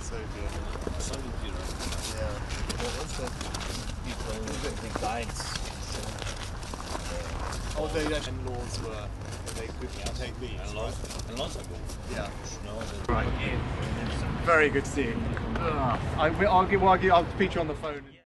So good. So beautiful. Yeah. But also people, the guides. Oh, their in-laws were, they could take these. And lots of them. Yeah. No, Right. Very good seeing. I'll feature on the phone.